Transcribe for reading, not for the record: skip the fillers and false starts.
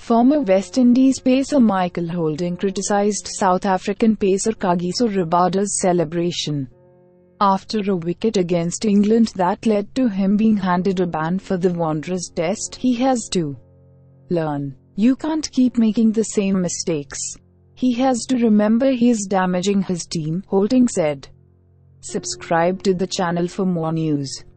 Former West Indies pacer Michael Holding criticised South African pacer Kagiso Rabada's celebration after a wicket against England that led to him being handed a ban for the Wanderers test. "He has to learn. You can't keep making the same mistakes. He has to remember he is damaging his team," Holding said. Subscribe to the channel for more news.